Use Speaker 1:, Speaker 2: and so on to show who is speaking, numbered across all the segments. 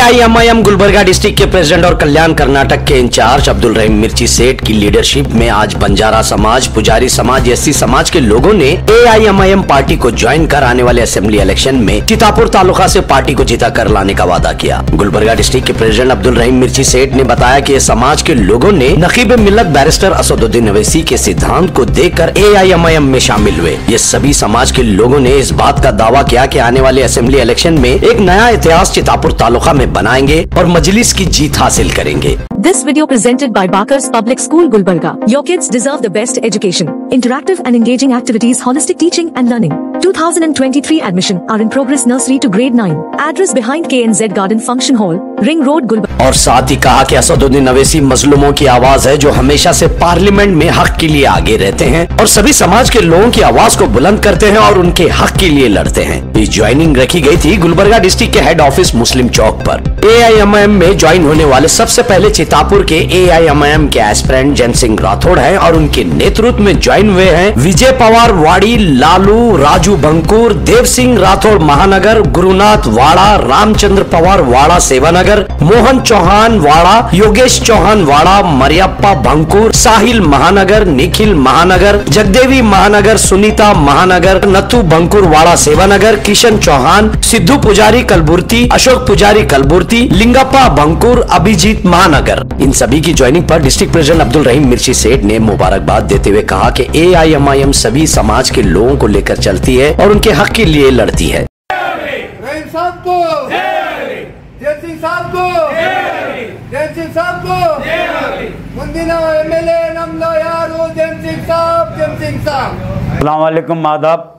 Speaker 1: AIMIM Gulbarga district के president और कल्याण कर्नाटक के इंचार्ज अब्दुल रहीम मिर्ची सेठ की लीडरशिप में आज बंजारा समाज, पुजारी समाज, एससी समाज के लोगों ने एआईएमआईएम पार्टी को ज्वाइन कर आने वाले असेंबली इलेक्शन में चितापुर तालुका से पार्टी को जीता कर लाने का वादा किया। गुलबर्गा डिस्ट्रिक्ट के प्रेसिडेंट अब्दुल रहीम मिर्ची सेठ ने बताया कि समाज के लोगों ने नकीब मिल्लत बैरिस्टर असदुद्दीन अवैसी के सिद्धांत को देखकर एआईएमआईएम में शामिल हुए। ये सभी समाज के लोगों ने इस बात का दावा किया कि आने वाले असेंबली इलेक्शन में एक नया इतिहास चितापुर तालुका में बनाएंगे और मजलिस की जीत हासिल करेंगे।
Speaker 2: This video presented by Bakars Public School Gulbarga. Your kids deserve the best education. Interactive and engaging activities, holistic teaching and learning. 2023 admission are in progress nursery to grade 9. Address behind KNZ Garden Function Hall, Ring Road, Gulbarga.
Speaker 1: और साथ ही कहा कि असदुद्दीन अवैसी मजलूमों की आवाज है जो हमेशा से पार्लियामेंट में हक के लिए आगे रहते हैं और सभी समाज के लोगों की आवाज को बुलंद करते हैं और उनके हक के लिए लड़ते हैं। इस ज्वाइनिंग रखी गई थी गुलबर्गा डिस्ट्रिक्ट के हेड ऑफिस मुस्लिम चौक पर। एआईएमआईएम में ज्वाइन होने वाले सबसे पहले चितापुर के एआईएमआईएम के एस्पिरेंट जैन सिंह राठौड़ हैं और उनके नेतृत्व में ज्वाइन हुए हैं विजय पवार वाड़ी, लालू, राजू बंकुर, देव सिंह राठौड़ महानगर, गुरुनाथ वाड़ा, रामचंद्र पवार वाड़ा सेवानगर, मोहन चौहान वाड़ा, योगेश चौहान वाड़ा, मरियप्पा बंकुर, साहिल महानगर, निखिल महानगर, जगदेवी महानगर, सुनीता महानगर, नथु बंकुर वाड़ा सेवानगर, किशन चौहान, सिद्धू पुजारी कलबुर्ती, अशोक पुजारी कलबुर्ती, लिंगप्पा बंकुर, अभिजीत महानगर। इन सभी की ज्वाइनिंग पर डिस्ट्रिक्ट प्रेसिडेंट अब्दुल रहीम मिर्ची सेठ ने मुबारकबाद देते हुए कहा कि एआईएमआईएम सभी समाज के लोगों को लेकर चलती है और उनके हक के लिए लड़ती है।
Speaker 3: रहीम साहब को, जैन सिंह साहब को, जैन सिंह साहब को, मुंदिना एमएलए नमलो यारो जैन सिंह साहब, जैन सिंह साहब।
Speaker 4: अस्सलाम वालेकुम, आदाब।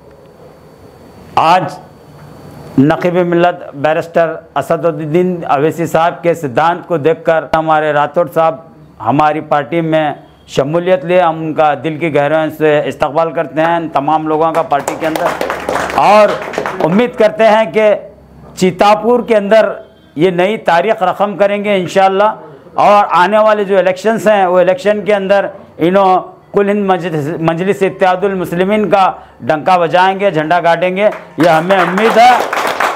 Speaker 4: आज नकीब मिल्लत बैरिस्टर असदुद्दीन अवैसी साहब के सिद्धांत को देखकर हमारे राठौड़ साहब हमारी पार्टी में शमूलियत लिए, हम उनका दिल की गहराइयों से इस्तकबाल करते हैं तमाम लोगों का पार्टी के अंदर और उम्मीद करते हैं कि चितापुर के अंदर ये नई तारीख रकम करेंगे इंशाअल्लाह और आने वाले जो इलेक्शंस हैं वो इलेक्शन के अंदर इन्हों कुल हिंद मजलिस इत्तेहादुल मुस्लिमीन का डंका बजाएंगे, झंडा गाड़ेंगे, ये हमें उम्मीद है।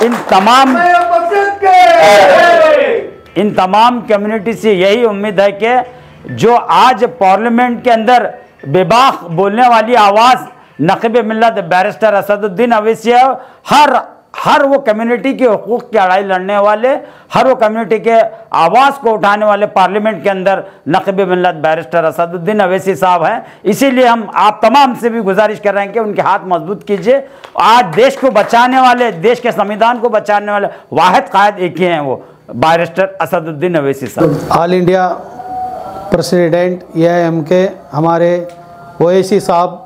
Speaker 4: इन तमाम कम्युनिटी से यही उम्मीद है कि जो आज पार्लियामेंट के अंदर बेबाक बोलने वाली आवाज़ नकीब मिल्लत बैरिस्टर असदुद्दीन अवैसी है, हर वो कम्युनिटी के हुकूक की लड़ाई लड़ने वाले, हर वो कम्युनिटी के आवाज़ को उठाने वाले पार्लियामेंट के अंदर नकीब मिल्लत बैरिस्टर असदुद्दीन अवैसी साहब हैं। इसीलिए हम आप तमाम से भी गुजारिश कर रहे हैं कि उनके हाथ मजबूत कीजिए। आज देश को बचाने वाले, देश के संविधान को बचाने वाले वाहिद कायद एक ही हैं, वो बैरिस्टर असदुद्दीन अवैसी साहब।
Speaker 5: ऑल इंडिया प्रेसिडेंट एआईएम के हमारे ओवैसी साहब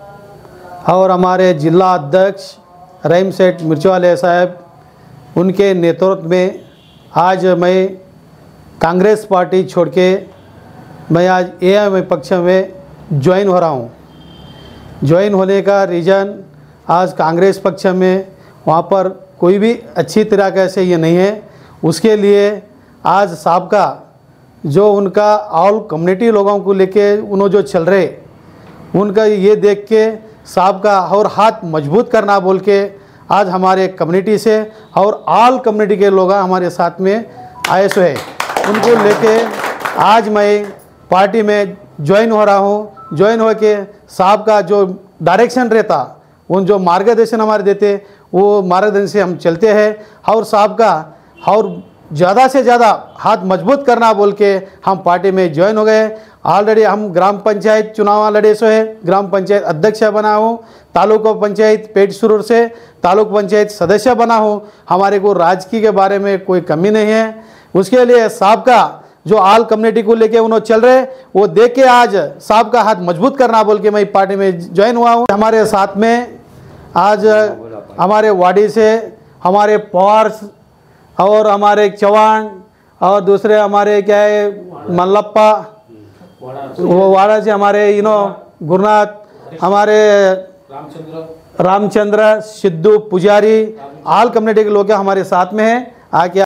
Speaker 5: और हमारे जिला अध्यक्ष रहीम सेठ मिर्चवाले साहब, उनके नेतृत्व में आज मैं कांग्रेस पार्टी छोड़ के मैं आज एआईएम पक्ष में ज्वाइन हो रहा हूँ। ज्वाइन होने का रीज़न आज कांग्रेस पक्ष में वहाँ पर कोई भी अच्छी तरीके से ये नहीं है, उसके लिए आज साहब का जो उनका ऑल कम्युनिटी लोगों को लेके उन्होंने जो चल रहे उनका ये देख के साहब का और हाथ मजबूत करना बोल के आज हमारे कम्युनिटी से और ऑल कम्युनिटी के लोग हमारे साथ में आए सो है, उनको लेके आज मैं पार्टी में ज्वाइन हो रहा हूँ। ज्वाइन हो के साहब का जो डायरेक्शन रहता, उन जो मार्गदर्शन हमारे देते, वो मार्गदर्शन से हम चलते हैं और साहब का और ज़्यादा से ज़्यादा हाथ मजबूत करना बोल के हम पार्टी में ज्वाइन हो गए। ऑलरेडी हम ग्राम पंचायत चुनाव लड़े सो है, ग्राम पंचायत अध्यक्ष बना हूँ, तालुका पंचायत पेट सुरूर से तालुक पंचायत सदस्य बना हूँ। हमारे को राजकीय के बारे में कोई कमी नहीं है। उसके लिए साहब का जो आल कम्युनिटी को लेके उन्होंने चल रहे वो देख के आज साहब का हाथ मजबूत करना बोल के मैं पार्टी में ज्वाइन हुआ हूँ। हमारे साथ में आज हमारे वाड़ी से हमारे पवार और हमारे चौहान और दूसरे हमारे क्या है मल्लप्पा, वो वाड़ा से हमारे गुरुनाथ, हमारे रामचंद्र, सिद्धू पुजारी, ऑल कम्युनिटी के लोग हमारे साथ में हैं। आके